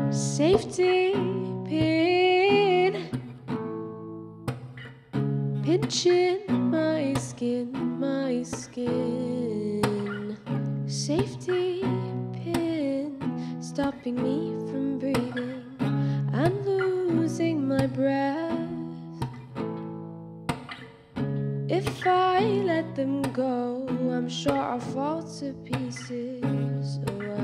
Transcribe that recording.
Safety pin pinching my skin, my skin. Safety pin stopping me from breathing and losing my breath. If I let them go, I'm sure I'll fall to pieces. Oh,